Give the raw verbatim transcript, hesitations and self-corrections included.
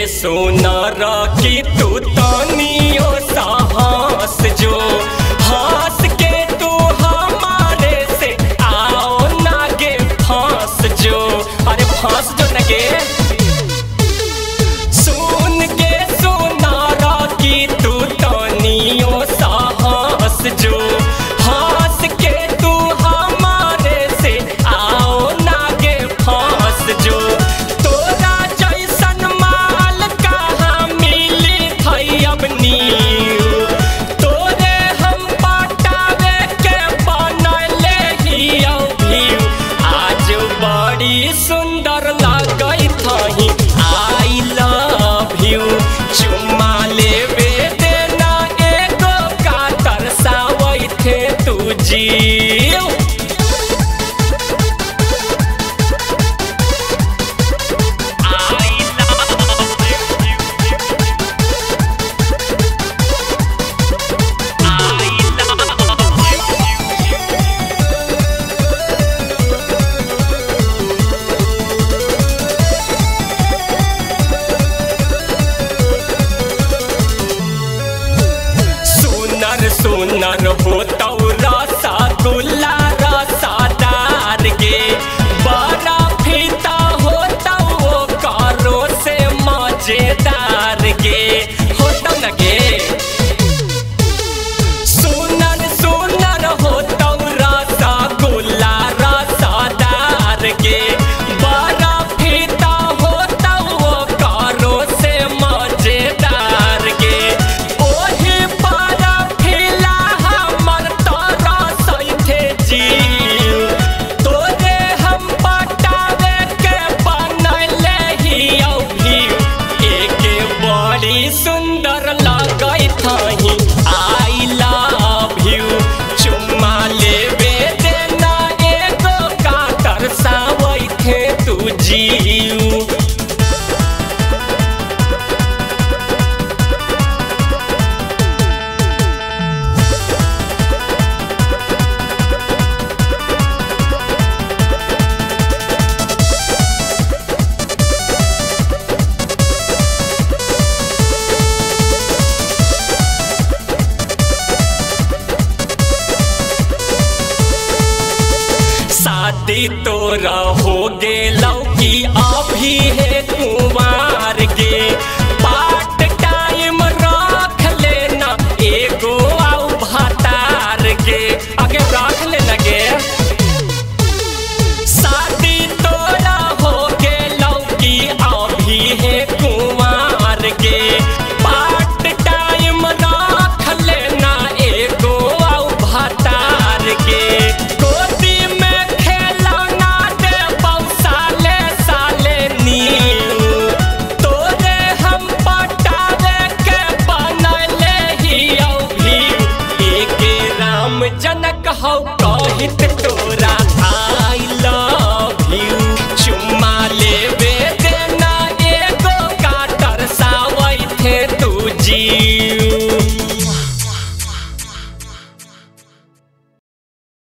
सोनार की तू तानियो साहस जो हंस के तू हमारे से आओ नागे फांस जो अरे फांस जो नगे सुन के सोनार की तू तानियो साहस जो हंस के तू हमारे से आओ नागे फांस जो तोरे हम पटावे के बनले हियो भीव आज बड़ी सुंदर लगई थही आई लव यू चुम्मा लेवे देना एगो का तरसावई थे तू जीव सुनर हो तो रसगुल्ला रसादार के बड़ा फीता हो तो वो करो से मजेदार के हो तो लगे सुनर सुनर हो तो रसगुल्ला रसादार के बड़ा फीता हो तो वो करो से मजेदार के सुंदर लगई थही आई लव यू चुम्मा लेवे देना एगो का तरसावई थे तू जीव शादी तोरा हो गेलौ कि अभी है कुंवार के पार्ट टाइम रख लेना एगो आउ भतार के आगे रख लेना गे शादी तोरा हो गेलौ कि अभी है कुंवार के पार्ट टाइम रख लेना एगो आउ भतार के जनक हो कहित तोरा आई लव यू चुम्मा लेवे देना एगो का तरसावई थे तू जी